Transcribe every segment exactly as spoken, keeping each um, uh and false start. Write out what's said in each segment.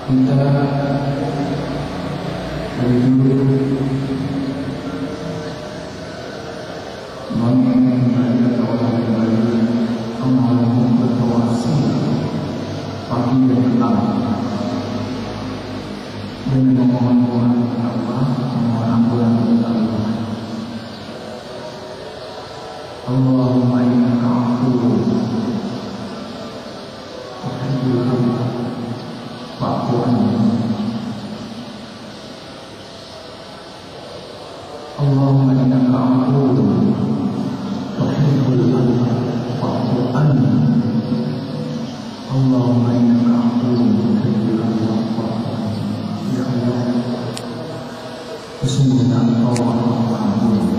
kita dari dulu menginginkan orang lain mengalami bertawasi pagi dan petang dengan memohon Allah, memohon ampunan kepada Allah. Allahumma innaka afuwwun tuhibbul afwa fa'fu anni. Allahumma innaka afuwwun tuhibbul afwa fa'fu anni. Allahumma innaka afuwwun tuhibbul afwa fa'fu anni. Ya Allah, sesungguhnya Engkau Maha Pengampun.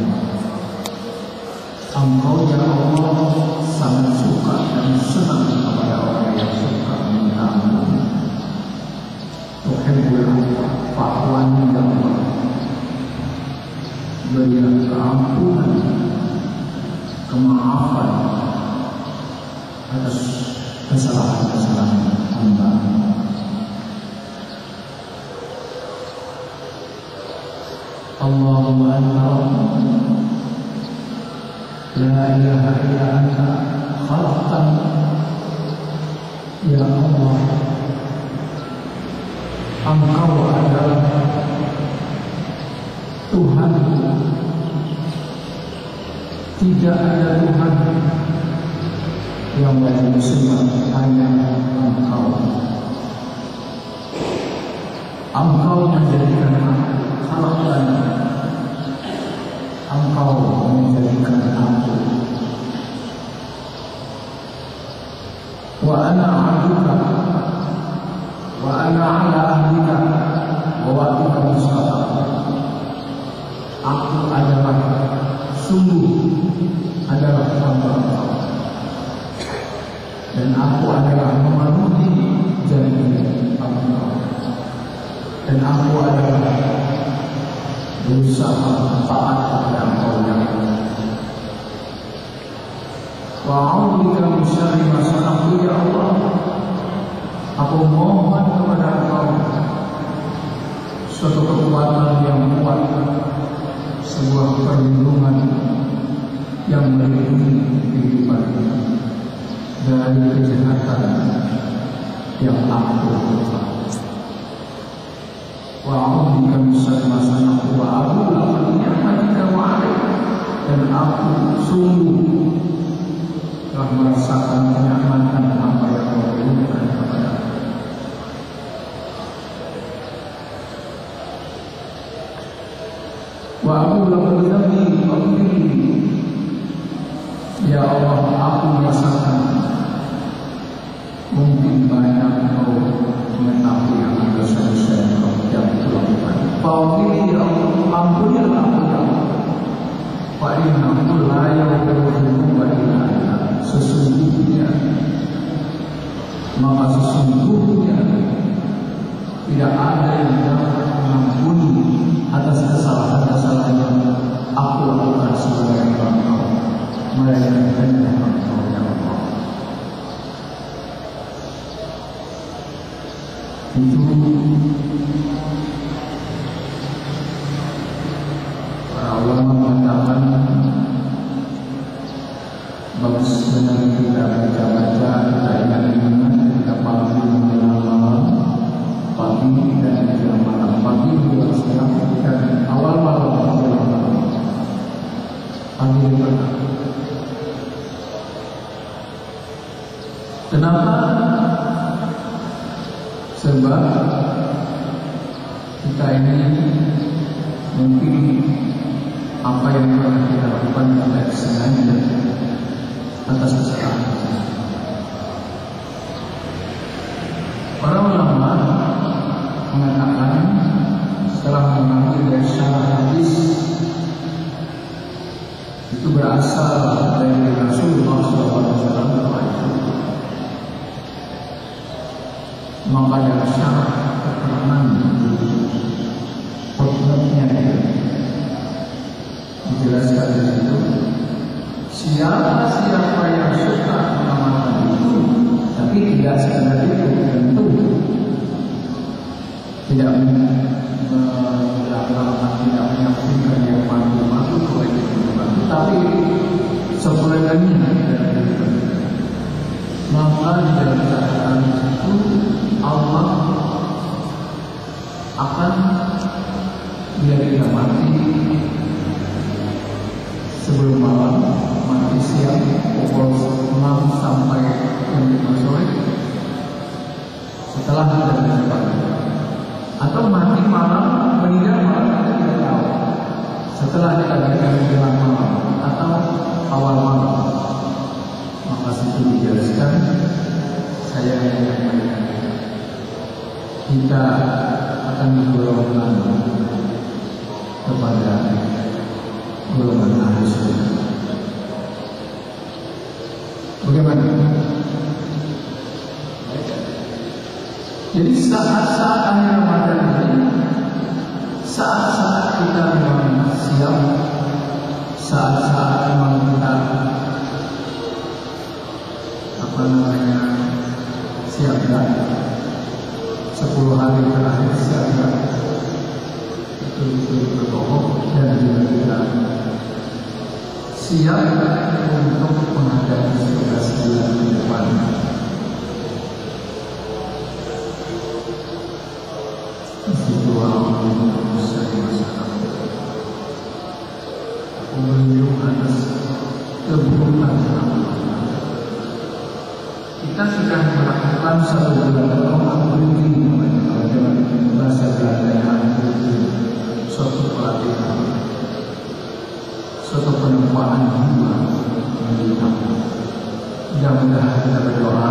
Engkau ya Allah sangat suka dan senang kepada orang yang suka meminta ampun. Tuhibbul afwa fa'fu anni. Ya Allah, berilah keampunan, kemaafan atas kesalahan-kesalahan hamba. Allahumma anta Rabb, la ilaha illa anta khalaqtani. Ya Allah, Engkau adalah Tuhan, tidak ada Tuhan yang wajib disembah, hanya Engkau. Engkau menjadikan aku, khalaqtani, Engkau menjadikan aku. Wa ana 'abduka wa ana 'ala ahdika wa wa'dika mustaqim. Aku adalah sungguh adalah hamba Engkau, dan aku adalah memenuhi janji Engkau, dan aku adalah berusaha taat kepada Engkau ya Allah. Wa a'udzubika min syarri ma sana'tu ya Allah. Aku mohon kepada Engkau suatu kekuatan yang kuat, sebuah perlindungan yang melindungi kehidupan dari kejahatan yang aku lakukan. Wa a'udzubika min syarri ma sana'tu wa a'udzu bi ni'matika wa 'alaika. Dan aku sungguh telah merasakan kenyamanan apa yang Kau berikan kepada aku. Wa a'udzu bi dzambi. Ya Allah, aku merasakan mungkin banyak Kau mengetahui akan dosa-dosa yang Kau yang lakukan. Faghfirli ya Allah, ampunilah aku ya Allah. Fa innahu la yaghfiru dzunuba illa anta. Sesungguhnya, maka sesungguhnya tidak ada yang dapat mengampuni atas kesalahan-kesalahan yang aku lakukan sebagai hamba Engkau, melainkan hanya Engkau ya Allah. Itu para ulama mengatakan bagus benar kita baca-baca, kita ingat-ingat, kita pagi menjelang malam, pagi dan menjelang malam, pagi juga sekarang dan awal malam menjelang malam, pagi dan malam. Kenapa? Sebab kita ini mungkin apa yang pernah kita lakukan tidak sengaja atas kesalahan. Para ulama mengatakan setelah mengambil dari syarah hadis itu berasal dari Rasulullah shallallahu alaihi wasallam. Maka dari syarah keterangan khutbahnya dijelaskan di situ, siapa-siapa yang suka mengamalkan itu, tapi tidak sekadar itu, tentu tidak melakukan, tidak menyaksikan yang mati-mati kebaikan, tapi sebenarnya maka di dalam keadaan itu Allah akan biar kita mati sebelum malam, mati siang pukul enam sampai jam lima sore setelah kita berjumpa, atau mati malam, meninggal malam, kita tidak tahu setelah kita menjelang malam atau awal malam. Maka situ dijelaskan, saya yang menyampaikan kita akan digolongkan kepada golongan ahli surga. Bagaimana? Jadi saat-saat akhir Ramadan ini, saat-saat kita memang siap, saat-saat memang kita apa namanya siaga, sepuluh hari terakhir siaga, itu berbohong dan juga kita siap untuk menghadapi sebelas bulan ke depan. Itu Allah saya masalah. Aku menunjuk atas keburukan kita sudah melakukan satu bulan Ramadan berhenti, kalau dalam bahasa Belanda suatu pelatihan, suatu penempaan jiwa bagi kita. Mudah-mudahan kita berdoa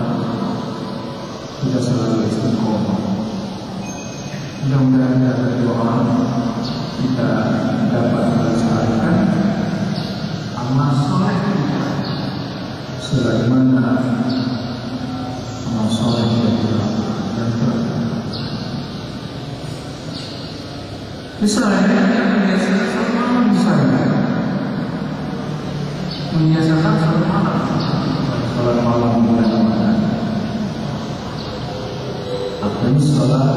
kita selalu istiqomah. Mudah-mudahan kita berdoa kita dapat melestarikan amal soleh kita sebagaimana amal soleh yang telah. Misalnya yang membiasakan sholat malam, misalnya membiasakan sholat malam, sholat malam bulan Ramadan. Akan sholat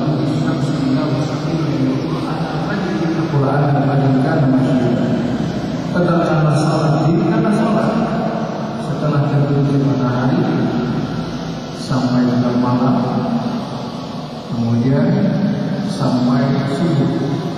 Al-Quran dibandingkan masyarakat. Tetapkanlah sholat, dirikanlah sholat setelah terbentuk matahari sampai ke malam, kemudian sampai subuh.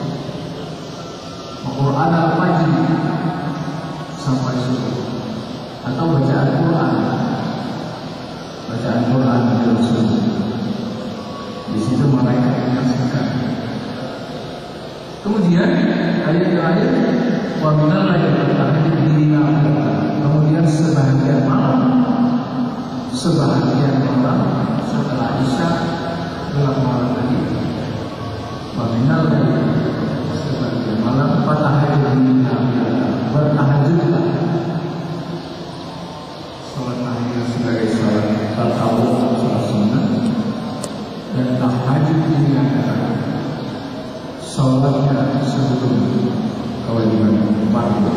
Al-Quran al-Fajr sampai subuh, atau bacaan Quran, bacaan Quran dalam subuh. Di situ malaikat menyaksikan. Kemudian ayat terakhir, wa minal laili fatahajjad, kemudian sebahagian malam, sebahagian malam setelah isya gelap malam tadi, wa minal laili, sebahagian malam fatahajjad, bertahajudlah. Salat tahajud sebagai salat tatawuf, salat sunnah, dan tahajud ini adalah salatnya sebelum kewajiban fardu.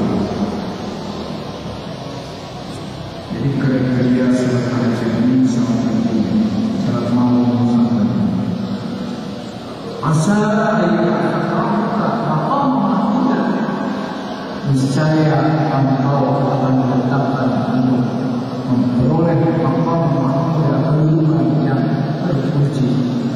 Jadi kriteria salat tahajud ini sangat penting, salat malam sangat penting. Asal maqam mahmudah, niscaya engkau akan diletakkan untuk memperoleh maqam mahmudah, kedudukan yang terpuji.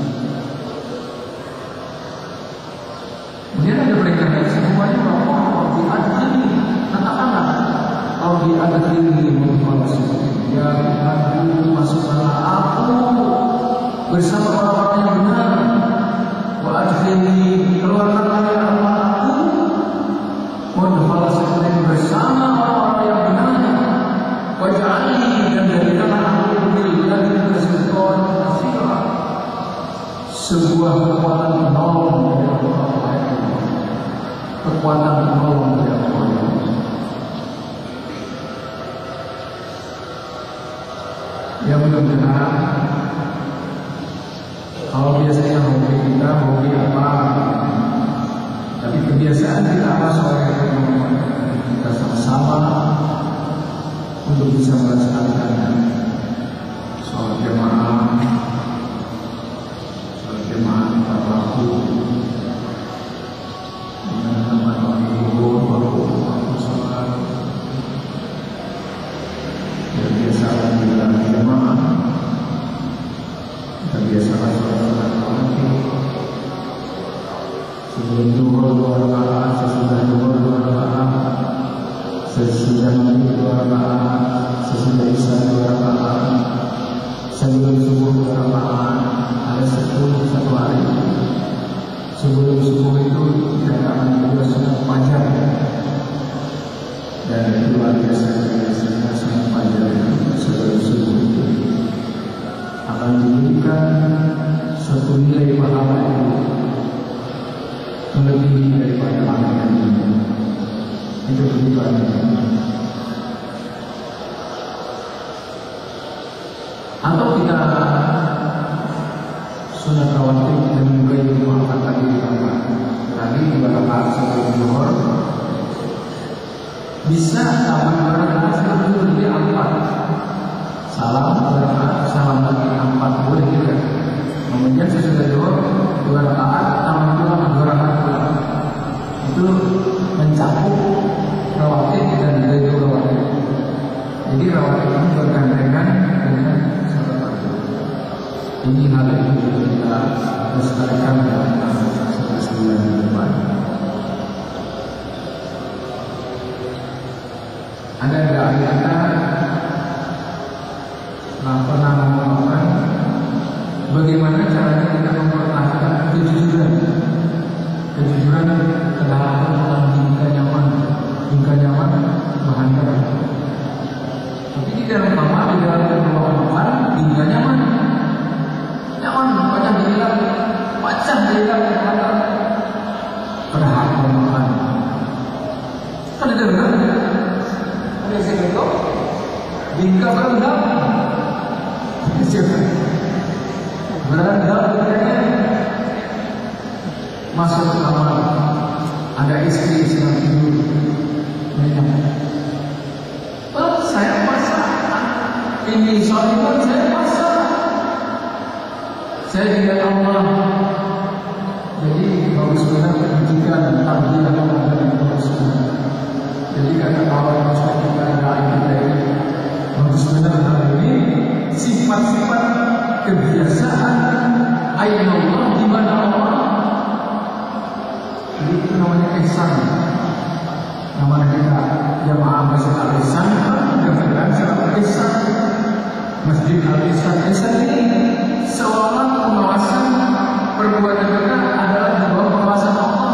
Kemudian ada peringatan semuanya bahwa di akhir katakanlah kalau di akhir ini membalas ya Tuhan, masukkanlah aku bersama orang-orang yang benar. Wa adkhilni, keluarkanlah ya Allah aku membalas bersama orang-orang yang benar. Waj'alni, dan jadikanlah aku dari kesempatan nasira, sebuah kekuatan penolong dari Allah, kekuatan penolong dari Allah. Ya mudah-mudahan, kalau biasanya hobi kita hobi apa, tapi kebiasaan kita apa sore kita sama-sama untuk bisa melaksanakan sholat jamaah, sholat jamaah biasalah sholat rawatib. Sebelum zuhur dua rakaat, sesudah zuhur dua rakaat, sesudah maghrib dua rakaat, sesudah isya dua rakaat, sebelum subuh dua rakaat. Ada sepuluh satu hari. Sebelum subuh itu dikatakan juga sunat fajar, dan itu luar biasa biasanya sunat fajar sebelum subuh itu akan diberikan suatu nilai pahala itu melebihi daripada pahala ini. Itu begitu adanya. Atau kita sunat rawatib dan mulai dimaafkan tadi ditambah tadi dua rakaat sebelum zuhur, bisa tambah dua rakaat sebelum zuhur jadi empat. Salam dua rakaat, salam lagi empat, boleh juga. Kemudian sesudah zuhur dua rakaat, tambah dua dua rakaat pula. Itu mencakup rawatib dan nilai dua rawatib. Jadi rawatib ini bergandengan dengan sholat fardu. Ini hal yang perlu kita lestarikan dalam sebelas bulan ke depan. Ada nggak kita nah, pernah mengatakan bagaimana caranya kita mempertahankan kejujuran, kejujuran kedatangan dalam hingga nyaman, hingga nyaman bahagia. Tapi di dalam kamar, di dalam ruang makan, hingga nyaman. Nyaman, banyak dihilang, pacah dihilang yang kata padahal makan. Kan ada dengar? Ada yang saya tahu? Bingka berendam. Siapa? Berendam katanya masuk ke kamar. Ada istri sedang tidur. Banyak. Oh, saya masak. Ini soalnya saya masak. Saya tidak Allah. Jadi bagus benar pendidikan tadi atau ada yang bagus benar. Jadi kata kawan Ustaz kita ada kita ini bagus benar hal ini sifat-sifat kebiasaan ayat Allah di mana Allah. Jadi itu namanya ihsan. Namanya kita jamaah masjid al-ihsan dengan syarat ihsan. Masjid al-ihsan ihsan ini seolah pengawasan perbuatan kita adalah di bawah pengawasan Allah.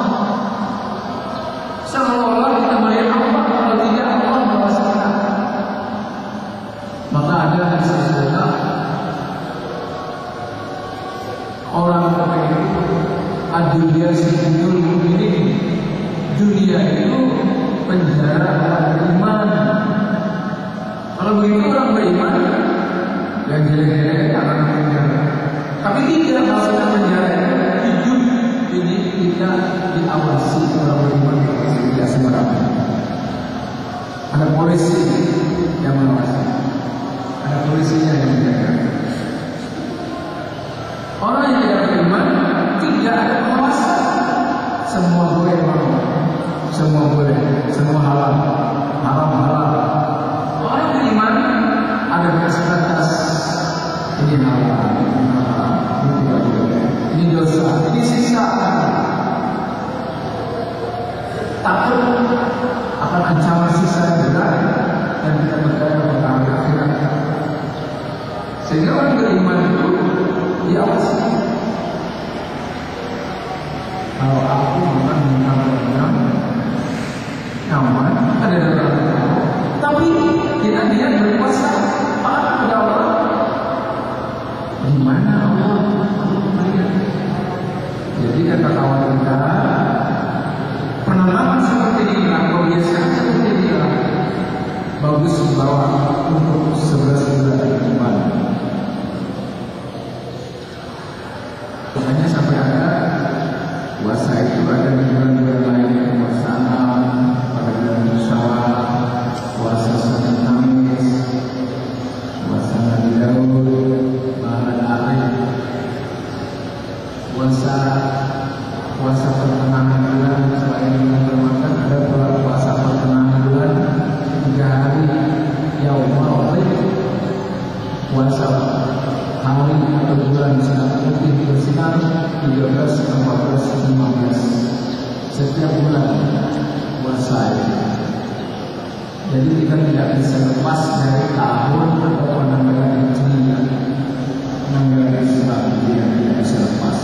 Seolah kita melihat Allah, kalau tidak Allah mengawasi kita. Maka ada sesuatu orang kafir itu adulia sejujur ini dunia itu penjara orang beriman. Kalau begitu orang beriman yang jelek-jelek akan penjara. Tapi tidak maksudnya penjara hidup ini tidak diawasi orang beriman, tidak sembarangan. Ada polisi yang mengawasi, ada polisinya yang menjaga. Orang yang tidak beriman tidak ada pengawasan. Semua boleh mau, semua boleh, semua halal, haram halal. Orang beriman ada batas-batas. Ini halal, ini haram, ini tidak boleh, ini dosa, ini siksa. Takut akan ancaman siksa yang berat dan kita berkata pada akhirat. Sehingga orang beriman itu diawasi. Kalau aku makan minum minum nyaman, ada dalam tahu. Tapi kita dia berpuasa taat kepada Allah. Di mana Allah? Jadi kata kawan kita, penanaman seperti ini, kalau biasanya seperti ini bagus dibawa untuk sebelas bulan ke depan. Makanya sampai ada puasa itu ada di bulan-bulan lain, puasa Anam, pada bulan Syawal, puasa Sunnah Kamis, puasa Nabi Daud, Maulana Aib, puasa puasa pertengahan bulan selain bulan Ramadan ada pula puasa pertengahan bulan tiga hari Yaumul Aid. setiap bulan puasa itu. Jadi kita tidak bisa lepas dari tahun atau penanggalan Hijriah, penanggalan Islam yang tidak bisa lepas.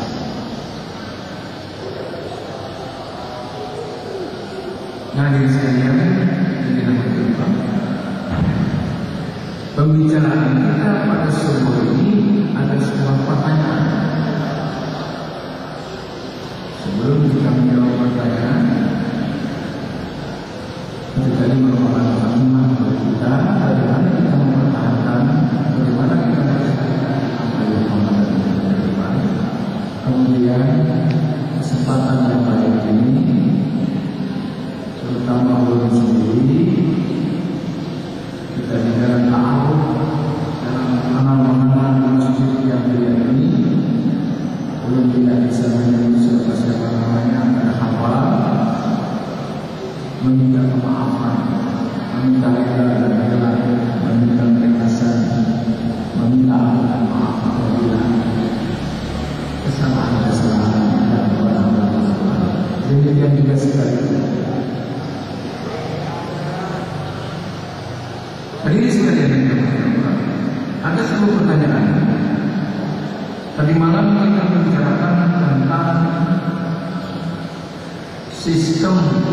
Nah, di sekalian ini nama Tuhan. Pembicaraan kita pada subuh ini ada sebuah pertanyaan. Sebelum kita menjawab pertanyaan, itu tadi merupakan kalimat bagi kita bagaimana kita mempertahankan, bagaimana kita mempertahankan apa yang Allah berikan. Kemudian kesempatan yang baik ini, terutama ulun sendiri, kita di dalam ta'aruf dalam mengenal-mengenal masjid yang mulia ini, ulun tidak bisa menyebut siapa-siapa namanya, ada hafal, meminta kemaafan, meminta rela dan rela, meminta keikhlasan, meminta ampun maaf apabila kesalahan-kesalahan dan kebenaran. Demikian juga sekali. Hadirin sekalian yang dirahmati, ada sebuah pertanyaan. Tadi malam kita membicarakan tentang sistem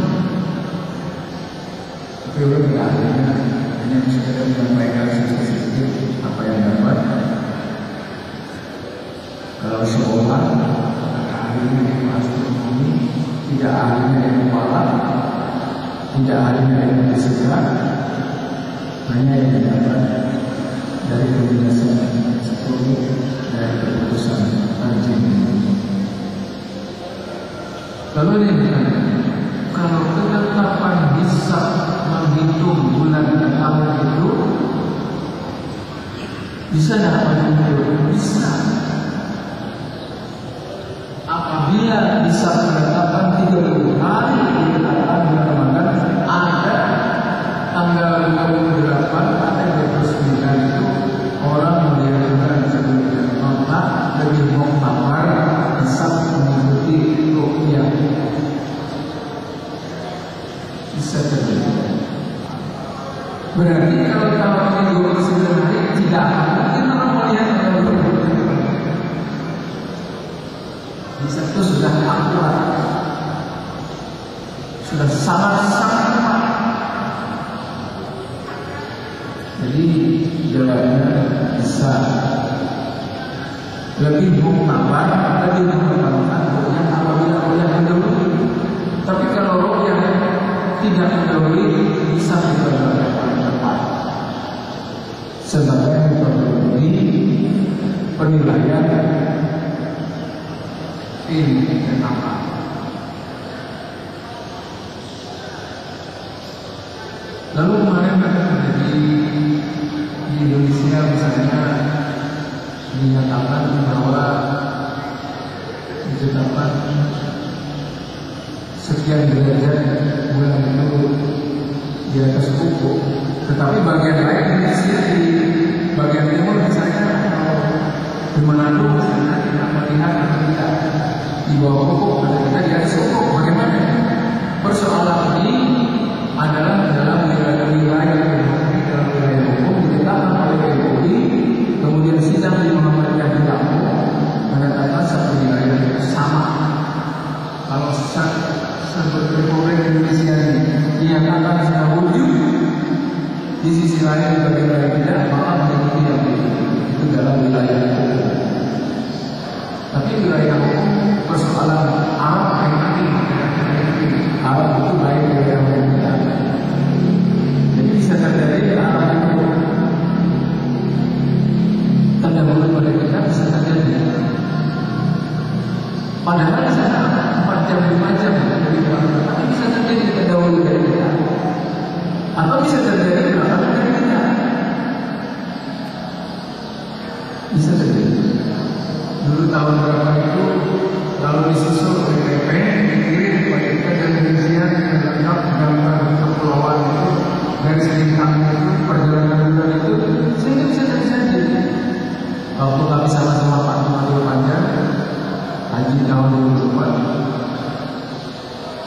teologi akhirnya hanya sekedar menyampaikan sedikit apa yang dapat. Kalau sekolah akhirnya ilmu astronomi, tidak akhirnya ilmu falak, tidak akhirnya ilmu fisika, hanya yang didapat dari penjelasan sepuluh dari keputusan Tanjim. Lalu dia bertanya, kalau ketetapan bisa menghitung bulan dan tahun itu, bisa dapat dihitung? Bisa. Apabila bisa penetapan tiga puluh hari ditetapkan bulan Ramadan, ada tanggal dua puluh delapan atau dua puluh sembilan itu orang menjadikan sebagai kontak lebih muktamar bisa mengikuti rukyah. Bisa terjadi. Berarti kalau tahunnya dua puluh sembilan hari tidak mungkin orang melihat tanggal dua puluh delapan. Bisa itu sudah akurat, sudah sangat-sangat tepat. Jadi jawabannya bisa lebih muktamar, lebih mengutamakan rukyah apabila rukyah mendahului. Tapi kalau rukyah tidak mendahului, bisa diperlukan tepat sebagai metodologi penilaian ini kenapa. Lalu kemarin ada terjadi di Indonesia misalnya dinyatakan bahwa ditetapkan sekian derajat bulan itu di atas ufuk, tetapi bagian lain Indonesia di bagian timur misalnya di Manado misalnya tidak melihat atau tidak di bawah ufuk, ada kita di atas ufuk. Bagaimana? Persoalan ini adalah dalam wilayah-wilayah dalam wilayah hukum ditetapkan oleh P U I, kemudian sidang di Muhammadiyah di Lampung menetapkan satu wilayah yang sama. Kalau seperti Republik Indonesia ini dinyatakan sudah wujud, di sisi lain bagi wilayah tidak, maka mengikuti yang itu dalam wilayah hukum. Tapi wilayah hukum persoalan Arab yang nanti Arab itu lain dari yang lainnya. Jadi bisa terjadi Arab itu terdahulu pada kita, bisa terjadi. Padahal sana empat jam lima jam dari belakang, tapi bisa terjadi terdahulu dari kita. Atau bisa terjadi belakang dari kita. Bisa terjadi. Dulu tahun berapa itu lalu disusul oleh P P dikirim kepada kita dari Indonesia dengan lengkap gambar kepulauan itu dari selintang itu perjalanan bulan itu, sehingga bisa terjadi. Waktu kami sama-sama Pak Muhammad Panjang haji tahun dua ribu empat,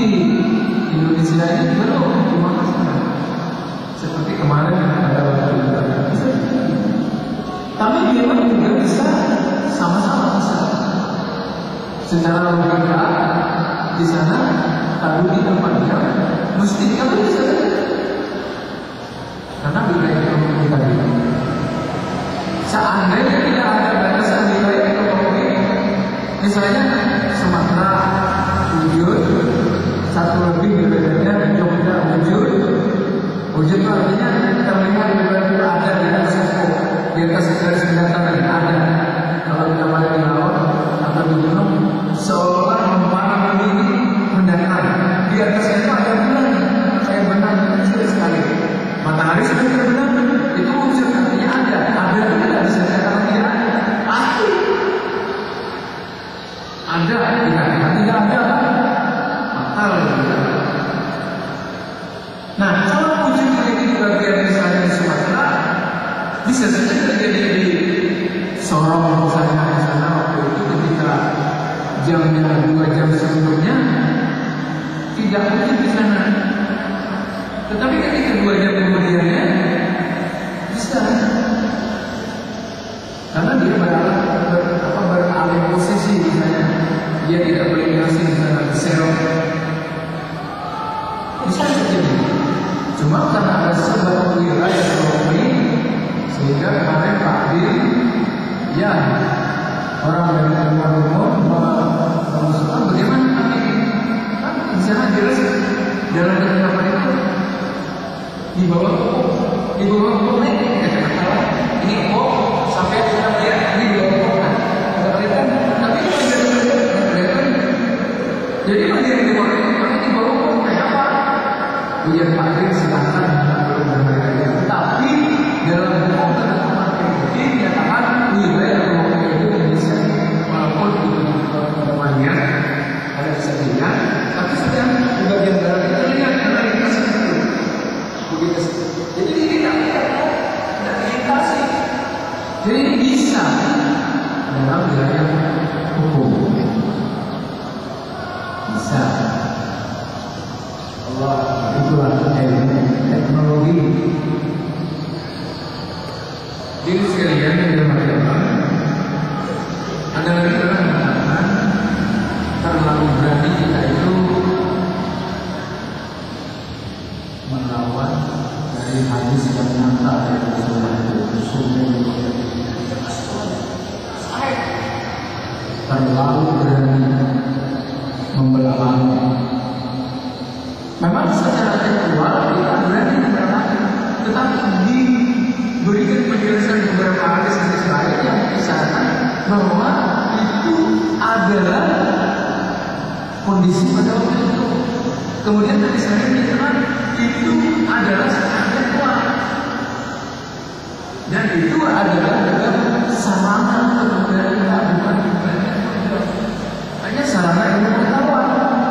di Indonesia ini belum gimana seperti kemarin ada waktu bisa. Tapi dia juga bisa sama-sama bisa. Secara logika di sana kalau di tempatnya mesti kamu bisa. Karena wilayah ekonomi tadi. Seandainya tidak ada batasan wilayah ekonomi, misalnya Sumatera wujud, satu lebih wilayahnya Jogja wujud. Wujud itu artinya terlihat tiba-tiba ada di atas di atas garis kelihatan ada. Kalau kita pada di laut atau di gunung, seolah mempanah ini mendatar. Di atasnya itu ada bulan, kayak benang kecil sekali. Matahari sudah terbenam, itu wujud artinya ada. Ada itu tidak bisa dikatakan tidak ada. Pasti ada, dikatakan tidak ada. Akal. Nah, kalau wujud ini di bagian misalnya di Sumatera, bisa saja terjadi di Sorong misalnya di sana waktu itu ketika jamnya dua jam sebelumnya tidak mungkin di sana. Tetapi ketika dua jam kemudiannya bisa, karena dia beralih ber, apa, beralih posisi misalnya dia tidak berinteraksi dengan serong, bisa terjadi. Cuma karena ada sebab wilayah ekonomi sehingga kemarin Pak Dir, ya orang dari luar umum mengusulkan bagaimana ini kan di sana jelas jalan ke kapal itu di bawah di bawah konek ini kok sampai sudah melihat ini di bawah konek ada kelihatan tapi itu tidak kelihatan. Jadi bagian di bawah konek di bawah konek apa ujian pakir silakan tapi dalam hukum ketentuan P B B dinyatakan wilayah ekonomi Indonesia walaupun namanya ada bisa dilihat tapi sudah di bagian barat itu terlihat karena lintas itu begitu. Jadi ini tidak tidak dilintasi. Jadi ini bisa dalam wilayah hukum bisa. Allah itulah ilmu teknologi. Jadi sekalian yang dimaksudkan ada lagi orang mengatakan terlalu berani kita itu melawan dari hadis yang nyata dari Rasulullah itu terlalu berani membelah. Memang secara tekstual kita berani membelah, tetapi diberikan penjelasan beberapa hadis lain yang mengisahkan bahwa itu adalah kondisi pada waktu itu. Kemudian tadi saya menyatakan itu adalah standar kuat dan itu adalah dalam sarana kebenaran bukan kebenaran, hanya sarana ilmu pengetahuan.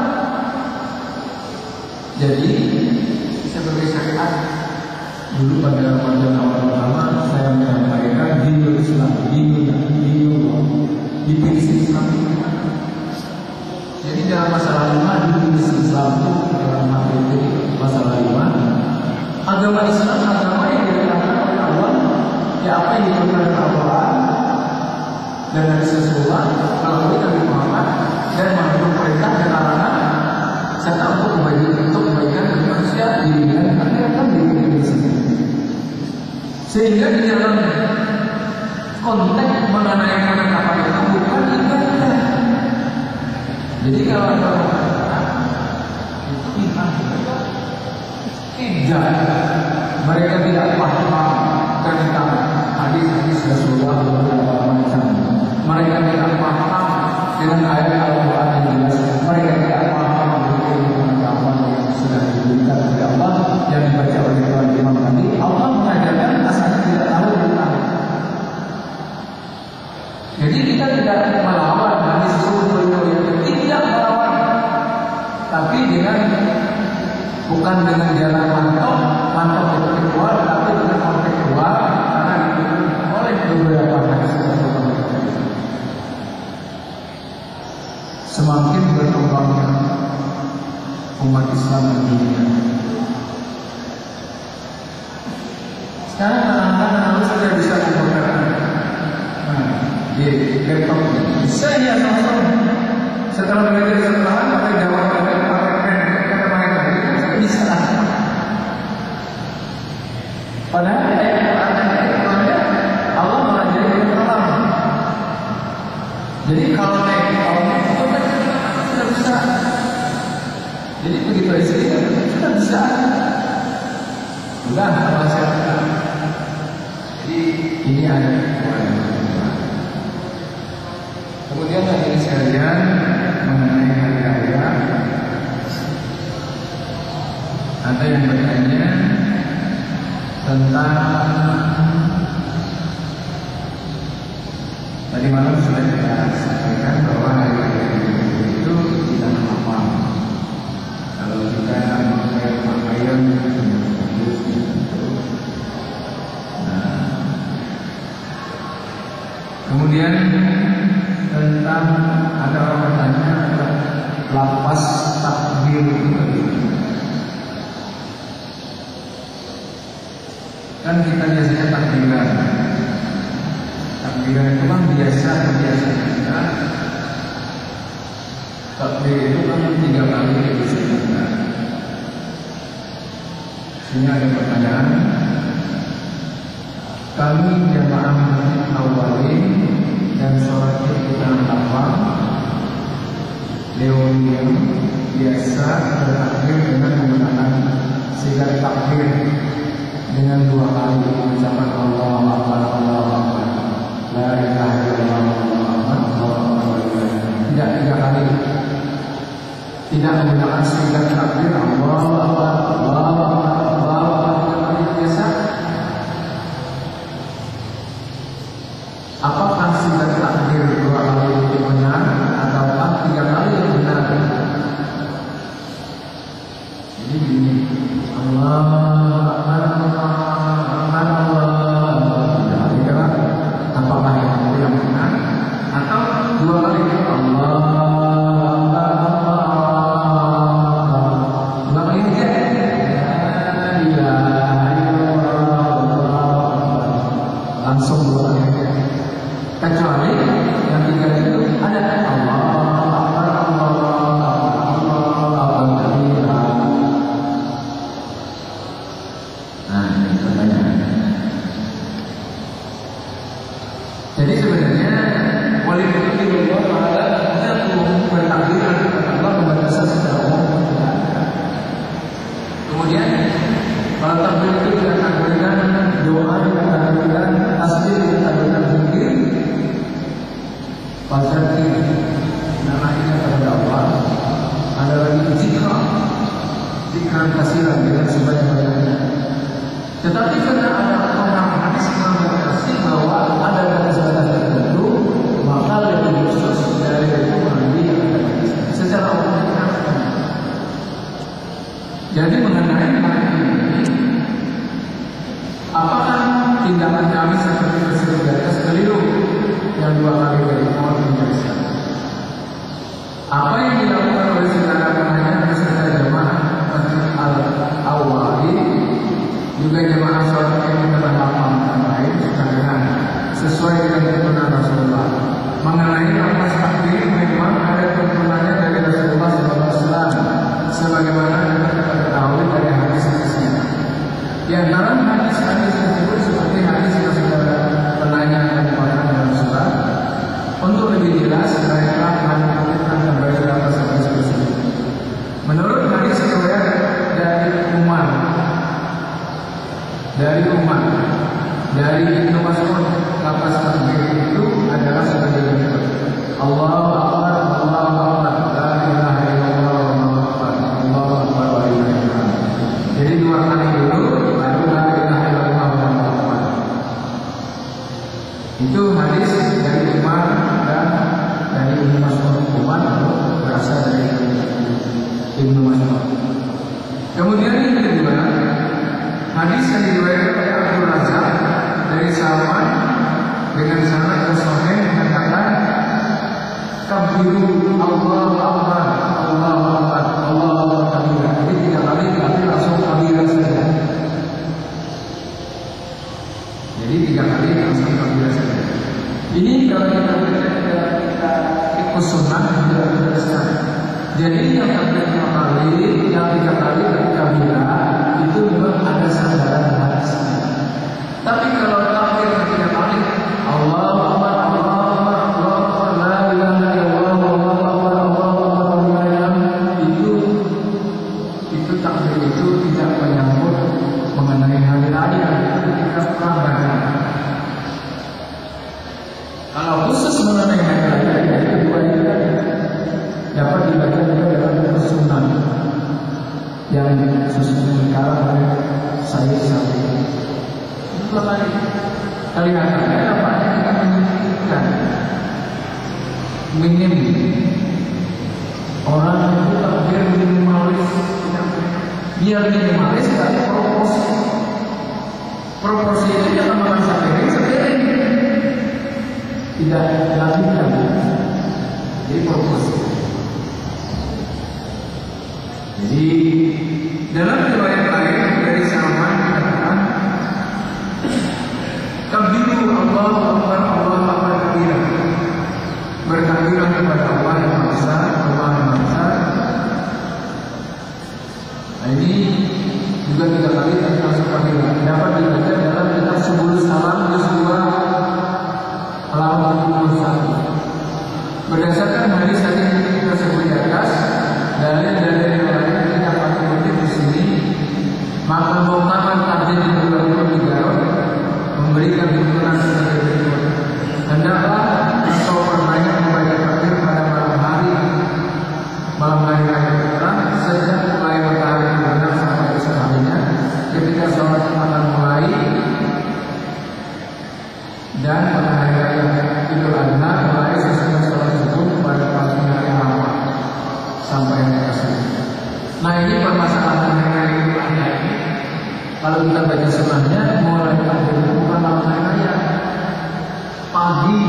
Jadi sebagai syariat dulu pada ramadan awal pertama saya menyampaikan dinul Islam, dinul dinul definisi Islam. Jadi dalam masalah lima definisi Islam itu dalam materi masalah lima agama Islam agama yang dikatakan oleh Allah ya apa yang diturunkan oleh Al-Quran dan Nabi Rasulullah melalui Nabi Muhammad dan mengandung perintah dan larangan serta untuk kebaikan untuk kebaikan bagi manusia di dunia dan akhirat kan di sini. Sehingga di dalam konteks mengenai penetapan itu bukan ibadah. Jadi kalau ada orang itu ibadah tidak, mereka tidak paham tentang hadis-hadis Rasulullah beberapa macam. Mereka tidak paham dengan ayat Al-Quran yang jelas. Mereka tidak paham dengan pengetahuan yang sudah diberikan oleh Allah yang dibaca oleh Tuhan Imam tadi. Allah mengajarkan asalnya tidak tahu tentang. Jadi kita tidak melawan hadis Rasulullah yang tidak melawan, tapi dengan bukan dengan jalan mantap, mantap intelektual, tapi dengan kontekstual karena diberikan oleh beberapa hadis Rasulullah. Semakin berkembangnya umat Islam di dunia. Sekarang anak-anak harus sudah bisa menggunakan nah, di laptop bisa ya langsung setelah belajar di sekolahan pakai jawab pakai pakai pen kata mereka itu bisa. Padahal ya, Allah mengajari kalam. Jadi kalau naik kalau naik itu kan sudah bisa. Jadi begitu istri sudah bisa. Sudah kalau saya. Jadi ini ada. Kemudian hadirin sekalian mengenai hari raya, ada yang bertanya tentang tadi malam sudah kita sampaikan bahwa hari raya itu tidak apa-apa kalau kita memakai pakaian yang bagus. Nah, kemudian tentang ada orang bertanya lapas takbir itu kan kita biasanya takbiran. Takbiran itu kan biasa biasa kita. Takbir itu kan tiga kali disebutkan. Sini ada pertanyaan. Kami jamaah awalin dan sholat kita lapang Leoni yang biasa bertakbir dengan menggunakan sigar takbir dengan dua kali mengucapkan Allah Akbar Allah Akbar la ilaha illallah Allah Akbar tidak tiga kali, tidak menggunakan sigar takbir Allah Akbar Allah Akbar Allah Akbar tiga kali biasa. Apakah sigar takbir dua kali itu benar ataukah tiga kali yang benar? Jadi begini, Allah Akbar Allah Akbar tiga kali. Apakah yang itu yang benar atau dua kali itu Allah Akbar Allah dua kali itu ya langsung dua kali. Kecuali yang tiga itu ada Allah Akbar Allah Akbar Allah Akbar. Nah, ini pertanyaan. Jadi sebenarnya wali itu di luar ada bertakbir Allah membatasan secara umum. Kemudian kalau takbir itu tidak takbirkan doa, tidak takbirkan tasbih, tidak takbirkan zikir. Fazakir namanya kepada Allah. Ada lagi zikra, zikran kasiran dengan sebanyak-banyaknya. Tetapi karena ada orang hadis yang berkasih bahwa ada batas-batas tertentu, maka lebih khusus dari itu mengambil yang ada secara umum. Jadi mengenai hal ini, apakah tindakan kami seperti tersebut di atas keliru yang dua kali dari awal penjelasan? Apa yang dilakukan oleh saudara penanya beserta jemaah Masjid Al-Awwali juga jemaah sholat yang telah lapang lain sekalian sesuai dengan tuntunan Rasulullah. Mengenai lapas takbir memang ada tuntunannya dari Rasulullah shallallahu alaihi wasallam sebagaimana kita ketahui dari hadis-hadisnya. Di antara hadis-hadis tersebut seperti hadis yang saudara penanya yang diberikan dalam surat. Untuk lebih jelas, baiklah menunjukkan kembali lapas hadis tersebut. Menurut hadis riwayat dari Umar, dari Umar, dari Ibnu Mas'ud, lapas takbir itu adalah sebagai berikut: Allahu Akbar, Allahu Akbar, la ilaha illallah, Allahu Akbar, Allahu Akbar, wa la ilaha illallah. Jadi dua kali dulu, baru la ilaha illallah, Allahu Akbar. Itu hadis dari Umar dan dari Ibnu Mas'ud. Umar berasal dari Ibnu Mas'ud. Kemudian yang kedua, hadis yang diriwayatkan oleh Abdul Razak dari Salman dengan sanad yang sahih mengatakan kabiru Allahu Akbar Allahu Akbar Allahu Akbar kali langsung kabir saja. Ini kalau kita kita, kita ikut sunnah tidak teruskan. Jadi yang takbir lima kali, yang tiga kali kabirah itu memang ada sandaran hadisnya. Tapi kalau takbir tiga kali, Allahu Akbar, Allahu Akbar, Allahu Akbar, la ilaha illallah, Allahu Akbar, Allahu Akbar, la ilaha, itu itu takbir itu tidak menyangkut mengenai hari raya, itu kita perang. Kalau khusus mengenai hari raya, itu dua itu dapat dibaca juga dalam sunnah yang susunnya dikarang oleh Sayyid Syafi'i. Itu lagi kelihatannya dapatnya kita menyebutkan minim orang itu takbir minimalis, biar minimalis tapi proporsi. Proporsi itu jangan makan sepiring sepiring, tidak dilakukan. Jadi proporsi. Jadi dalam riwayat lain dari Salman dikatakan Kabiru Allahu Akbar, Allahu Akbar kabirah, bertakbirlah kepada Allah yang Maha Besar, Allah yang Maha Besar. Nah ini juga tiga kali termasuk kabirah. Dapat dibaca dalam kitab Subul Salam juz dua halaman tujuh puluh satu. Berdasarkan hadis-hadis yang kita sebut di atas, dalil-dalil yang lain kita pakai kutip di sini, maka keutamaan takbir di bulan Ramadan memberikan tuntunan sebagai berikut. Hendaklah engkau perbanyak membaca takbir pada malam hari, malam hari raya Quran sejak mulai matahari terbenam sampai esok harinya, ketika sholat akan mulai, dan pada hari raya Idul Adha mulai sesudah sholat subuh pada pagi hari Arafah sampai hari asar. Nah ini permasalahan hari Idul Adha ini. Kalau kita baca sunnahnya mulai takbir itu bukan malam hari raya, pagi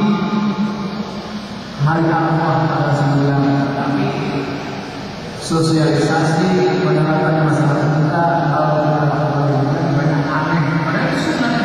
hari Arafah tanggal sembilan. Tapi sosialisasi menerapkan masyarakat kita kalau kita lakukan banyak aneh, padahal itu sunnah.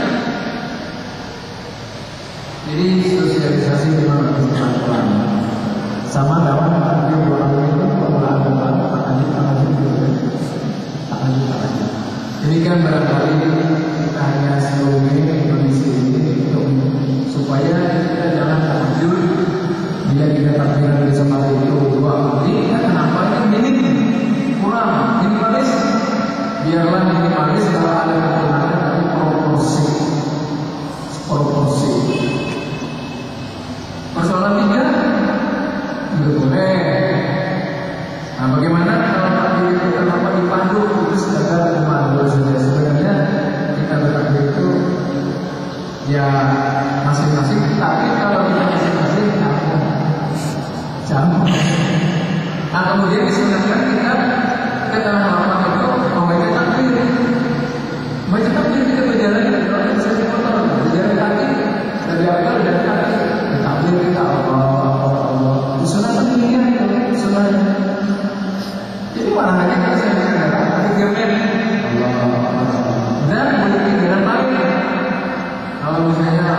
Jadi sosialisasi memang harus dilakukan. Sama dalam takbir dua kali itu kalau ada tak lanjut tak lanjut tak lanjut tak lanjut. Ini kan barangkali kita hanya seluruhnya kondisi ini untuk supaya kita jangan takjub bila kita takbir dari semari itu dua kali. Kenapa ini minim kurang minimalis? Biarlah minimalis kalau ada kekurangan tapi proporsi proporsi. Persoalan tiga juga boleh. Nah bagaimana kalau takbir itu kenapa dipandu itu sekedar pemandu saja? Sebenarnya kita bertakbir itu ya masing-masing, tapi kalau kita masing-masing campur campur. Nah kemudian disunahkan kita kita dalam melakukan itu membaca takbir, baca takbir kita berjalan kalau bisa dipotong berjalan kaki, dari awal dari kaki takbir kita Allah Allah Allah. Disunahkan demikian itu sunahnya. Jadi mana hanya kalau saya mengatakan tapi gemen Allah dan boleh pikiran lain. Kalau misalnya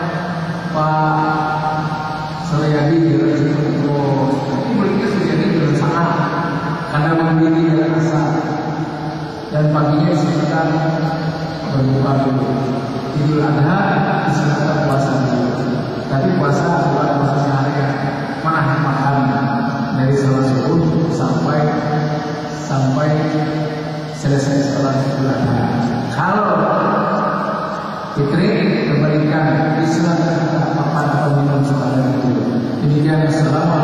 Pak Suryadi jalan situ, tapi boleh Suryadi jalan sana, karena mandiri jalan asal, dan paginya silakan berbuka dulu. Idul Adha silakan puasa dulu. Tapi puasa bukan puasa seharian, menahan makan dari sholat subuh sampai sampai selesai sholat Idul Adha. Kalau fitri kebalikan, disunahkan kita makan atau minum sekadar itu. Demikian, assalamualaikum.